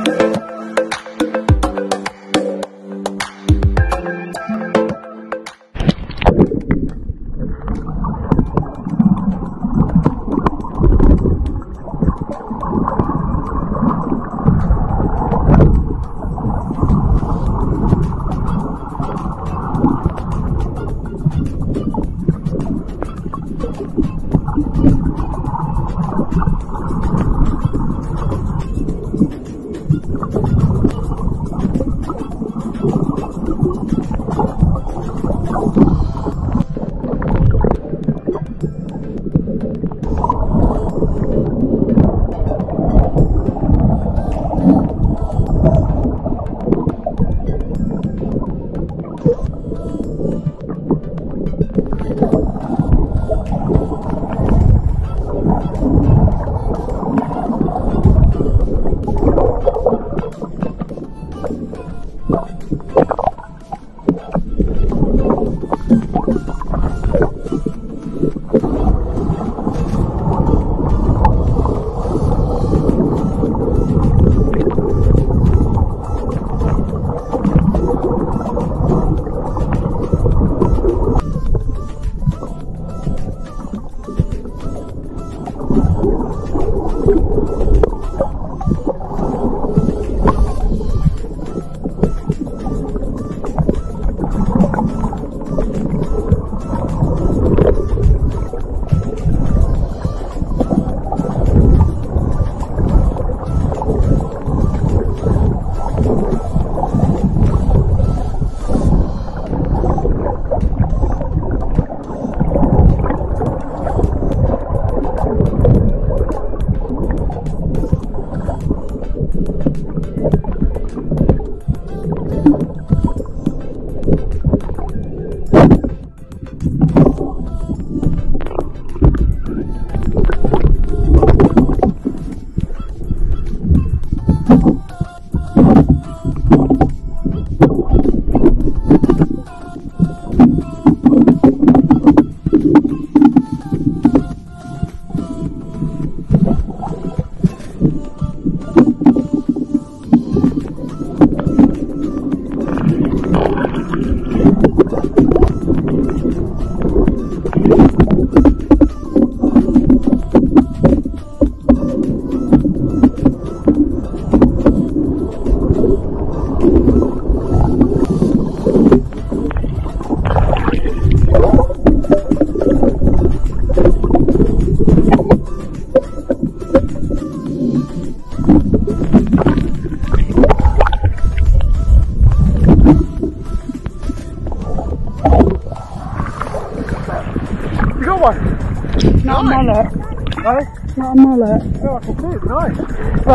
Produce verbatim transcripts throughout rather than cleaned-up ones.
Not nice. A mullet. No? Not a mullet. Oh, I can see it, nice.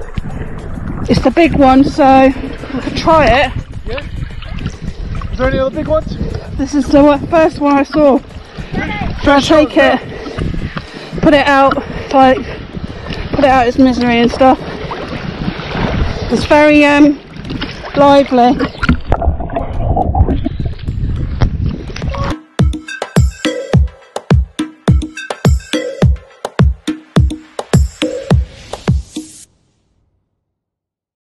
But it's the big one, so I could try it. Yeah? Is there any other big ones? This is the first one I saw. So I take it, put it out, like, put it out its misery and stuff. It's very um lively.